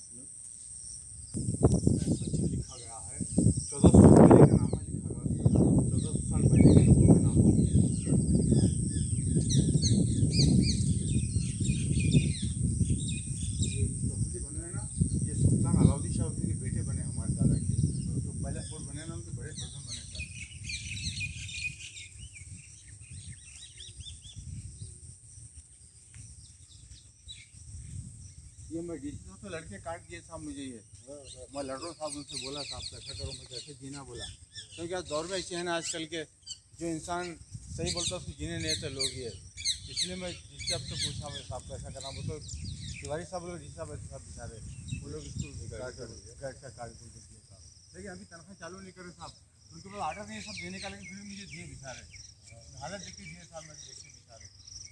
लिखा गया है 1400 पहले का नामा लिखा गया, 1400 साल पहले के लोगों का नाम। ये जो बने हैं ना, ये सुल्तान अलाउद्दीन शाह के बेटे बने हमारे दादा के, जो पहले फोर्ट बने ना उनके बड़े प्रथम बने थे। ये मैं डीसी तो लड़के काट दिए साहब मुझे, ये मैं लड़ रहा साहब उनसे बोला साहब कैसा करो, मैं कैसे जीना बोला, क्योंकि आज दौर में ऐसे हैं ना आजकल के, जो इंसान सही बोलता है उसको जीने नहीं आते लोग ये, इसलिए मैं डीसी साहब से पूछा मैं साहब कैसा करना, वो तो तिवारी साहब लोग डीसी साहब ऐसे साहब बेचारे वो लोग इसको काट दिए साहब, लेकिन अभी तनख्वाह चालू नहीं करे साहब, उनके पास आर्डर नहीं सब देने का, लेकिन फिर मुझे दिए बेचारे, हालत देख के दिए साहब, मैं देख के बेचारे।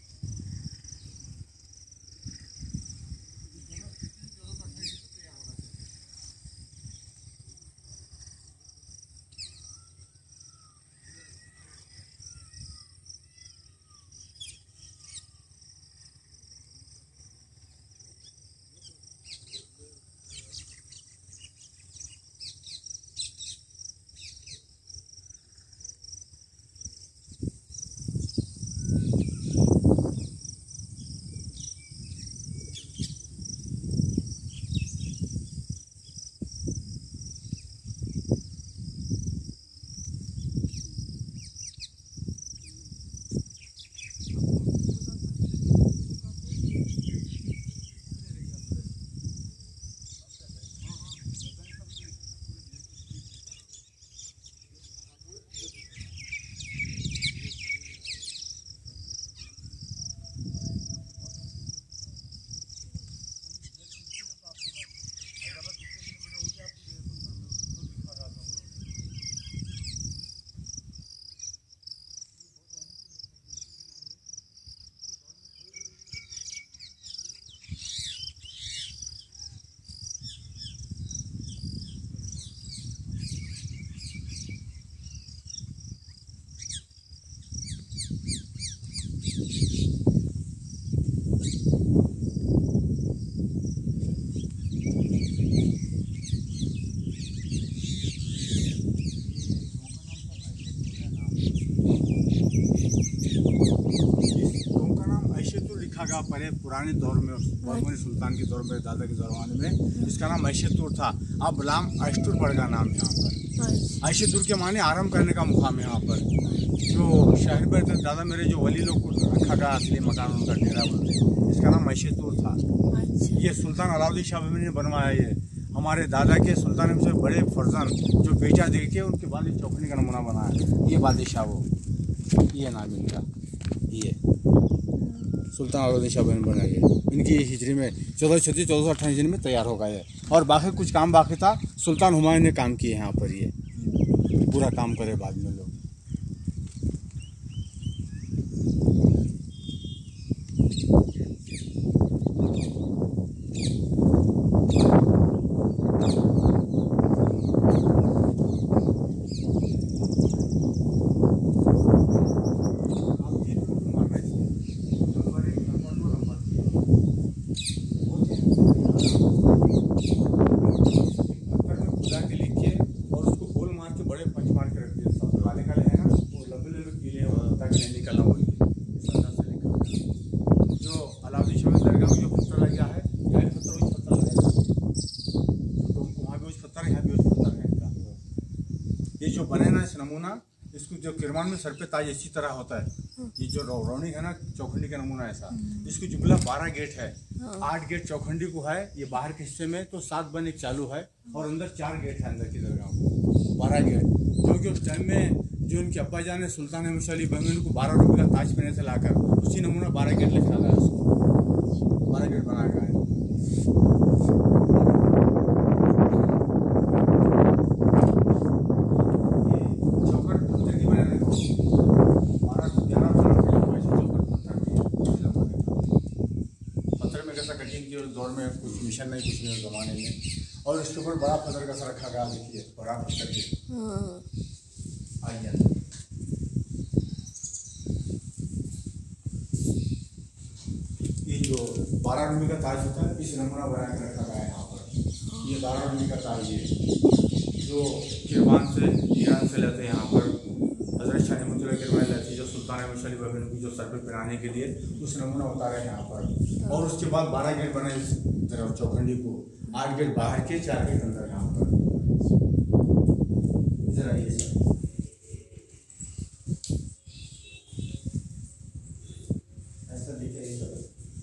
पहले पुराने दौर में बर्मनी सुल्तान के दौर में, दादा के ज़माने में इसका नाम अशतूर था। अब गुलाम अशतूर पड़ का नाम है यहाँ पर। अशतूर के माने आराम करने का मुकाम है यहाँ पर। जो शहर में दादा मेरे जो वली लोग को रखा गया असली मकान उनका डेरा बोलते हैं, इसका नाम अशतूर था। ये सुल्तान अलाउद्दीन शाह ने बनवाया। ये हमारे दादा के सुल्तान से बड़े फर्जन जो बेटा दे के उनके बाद चौखंडी का नमूना बनाया। ये बादशाह वो, ये नाम इनका, ये सुल्तान अलाउद्दीन शाह ने बनाया। इनकी हिजरी में 1438 में तैयार हो गए। और बाकी कुछ काम बाकी था, सुल्तान हुमायूं ने काम किए यहाँ पर। ये पूरा काम करे बाद में लोग। ये जो बने ना इस नमूना, इसको जो किरमान में सर पे ताज इसी तरह होता है। ये जो रौनी है ना चौखंडी का नमूना ऐसा, इसको जुमला 12 गेट है। 8 गेट चौखंडी को है, ये बाहर के हिस्से में तो 7 बन एक चालू है और अंदर 4 गेट है अंदर की दरगाह को, 12 गेट। क्योंकि उस टाइम में जो इनके अब्बा जान सुल्तान अहमद शाह अली बहमन को 12 रुपये का ताज पहने से लाकर उसी नमूना 12 गेट लिखा गया, उसको 12 गेट बनाया गया है। दौर में कुछ मिशन नहीं, कुछ नहीं जमाने में। और इसके ऊपर बड़ा पत्थर का सा रखा गया, देखिए बड़ा पत्थर के आइए। ये जो 12 रुपये का ताज होता है, इस नमूना बना के रखा गया है यहाँ पर। ये दारुल का ताज है जो किरमान से ईरान से लेते हैं यहाँ पर हजरत शाह किरमान लेती जो सुल्तान मशली बहन को जो सर पे पहनाने के लिए उस नमूना उतारा है यहाँ पर। और उसके बाद 12 गेट बने इस तरफ चौखंडी को, 8 गेट बाहर के, 4 गेट अंदर यहाँ पर। इधर आइए सर, ऐसा देखिए सर।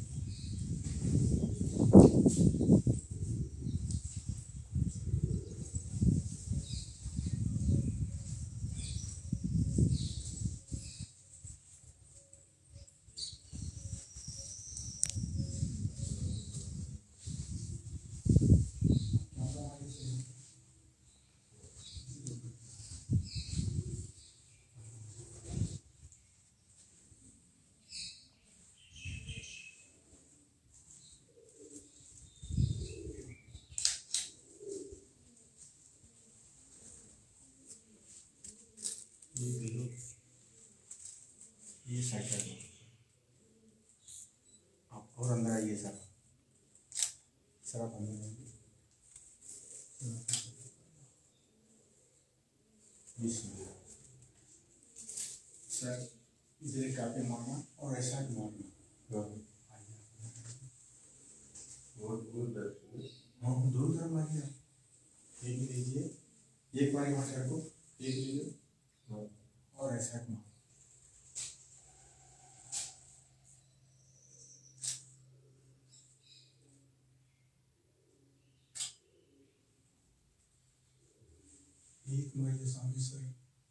ये साइड कर दो आप, और अंदर आइए सर। सर आप अंदर आइए। सर इधर काफी मारना और ऐसा मारना, हाँ दूर तरफ मारिए। एक लीजिए, एक मारिए मास्टर को, एक लीजिए और ऐसा मार। एक मारिए सामने से।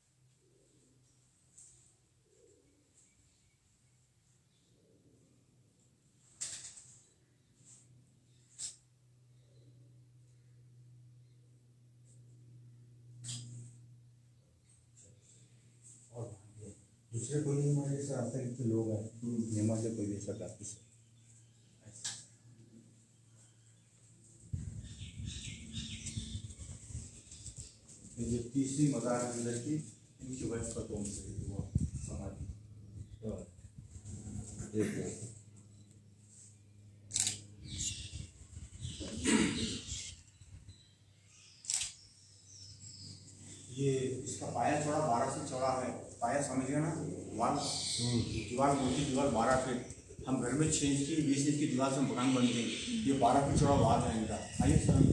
दूसरे कोई नहीं मारे सर, आप तक इतने लोग हैं नहीं मारे कोई भी सर आपकी से। ये तीसरी मजार अंदर की इनकी वाइफ का तोम से वो समाधि। ये इसका पाया चौड़ा 12 फीट चौड़ा है। पाया समझ गया ना, वाल दीवार मोटी दीवार 12 फीट। हम घर में 6 इंच की 20 इंच की दीवार से मकान बनते हैं। ये 12 फीट चौड़ा वाल है इनका। आइए सर,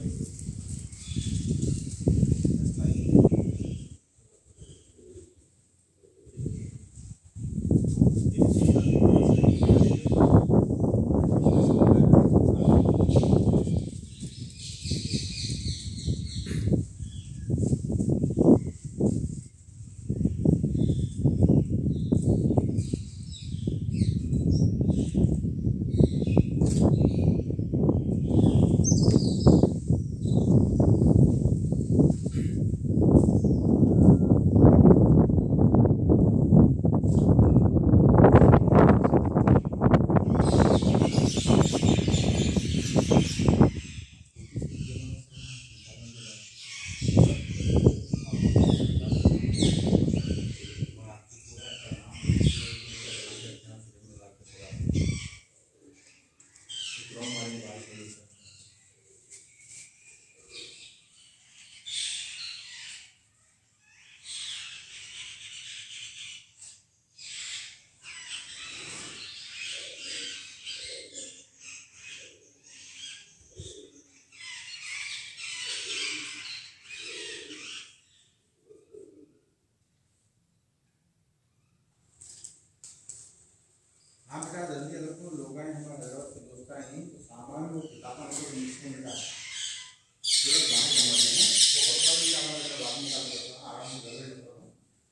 जल्दी अगर तो लोग हैं हमारा दोस्त नहीं तो सामान वो किताबें को नीचे मिला तुरंत बाहर जमा देना। वो बता भी हमारा बाद में काम करता आराम से घर में करो।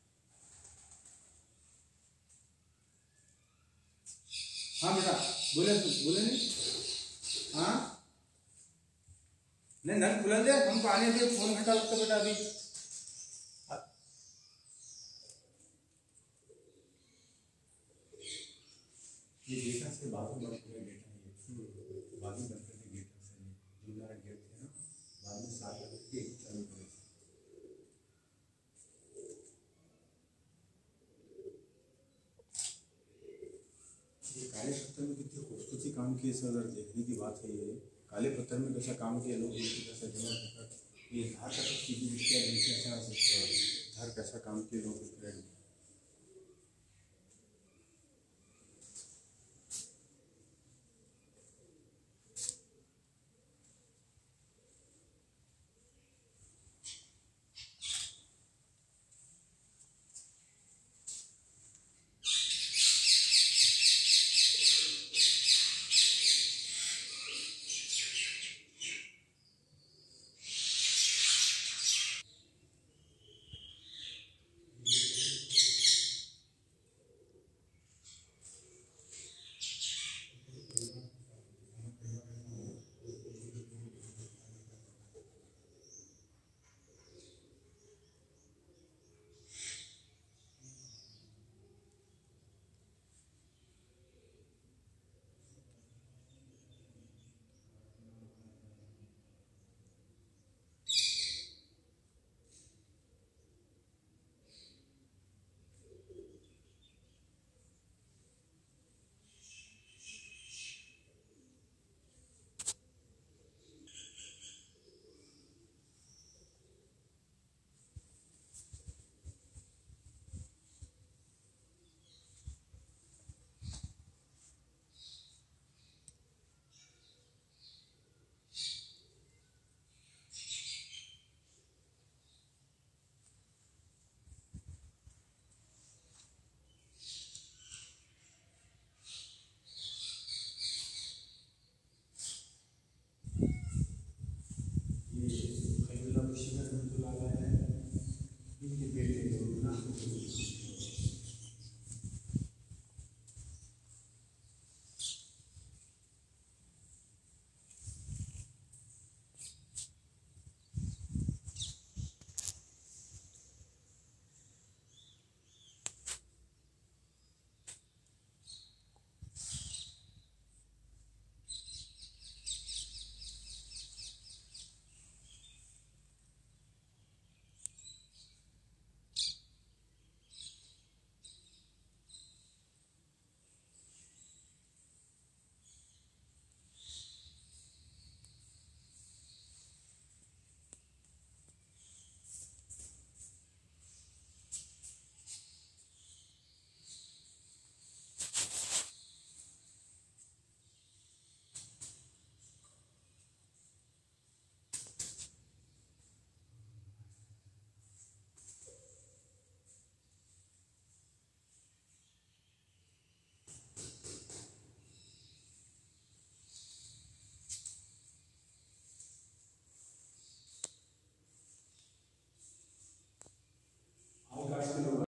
हाँ बेटा बोले नहीं। हाँ नहीं नल खुला दे, हमको आने दे, फोन घंटा लगता बेटा अभी। ये गेट से बाजू में पूरा गेट है, ये बाजू में करके गेट से जो मेरा गेट है ना बाद में साथ करके एक चालू करें। ये काले पत्थर में कितनी खूबसूरती काम की है सर, देखने की बात है। ये काले पत्थर में कैसा काम किया लोग, कैसा जमा कर ये धार का सब चीज़ें धार कैसा काम किए लोग।